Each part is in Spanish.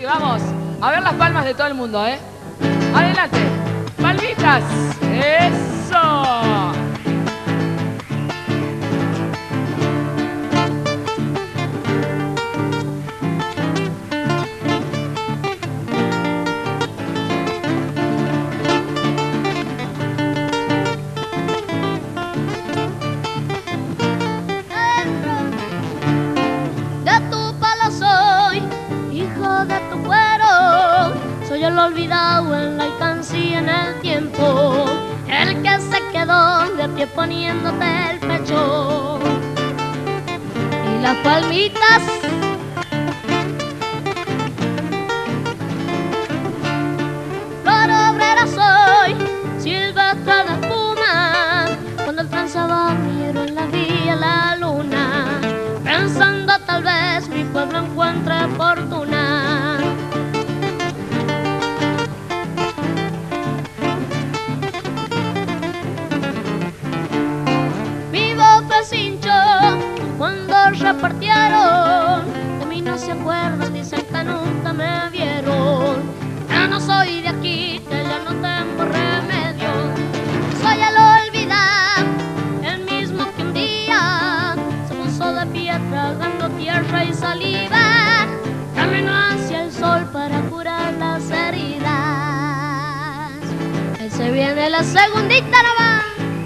Sí, vamos. A ver las palmas de todo el mundo, ¿eh? Adelante. Palmitas. Eso. Soy el olvidado en la alcancía en el tiempo, el que se quedó de pie poniéndote el pecho. Y las palmitas flor obrera soy, silvestre de espuma, cuando el tranzaba miro en la vía la luna, pensando tal vez mi pueblo encuentre fortuna. Cuando repartieron, de mí no se acuerdan, dicen que nunca me vieron. Ya no soy de aquí, que ya no tengo remedio. Soy el olvidado, el mismo que un día se puso de pie tragando tierra y saliva. Caminó hacia el sol para curar las heridas. Él se viene la segundita nomás.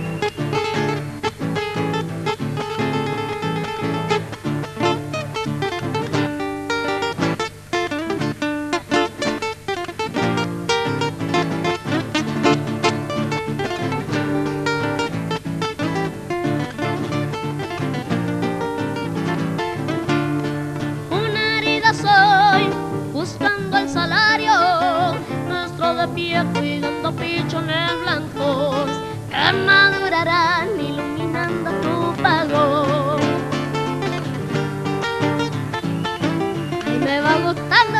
Buscando el salario, nuestro de pie cuidando pichones blancos que madurarán iluminando tu pago. Y me va gustando.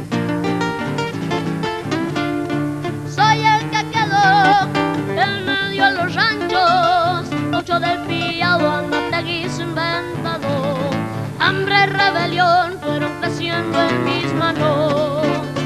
Soy el que quedó en medio de los ranchos, ocho del Píado, Andategui su inventado. Hambre y rebelión fueron creciendo en mis manos.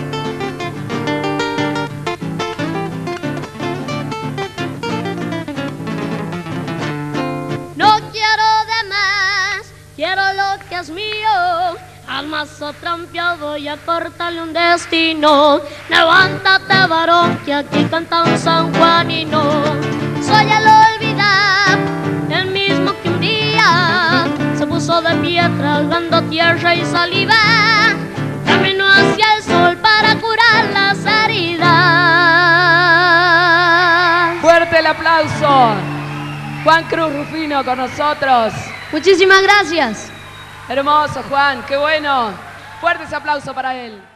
No quiero de más, quiero lo que es mío. Al mazo trampeado y a cortarle un destino. Levántate, varón, que aquí canta un sanjuanino. Soy el olvidado, el mismo que un día se puso de pie tragando tierra y saliva. Caminó hacia el sol para curar las heridas. Fuerte el aplauso. Juan Cruz Rufino con nosotros. Muchísimas gracias. Hermoso, Juan, qué bueno. Fuerte ese aplauso para él.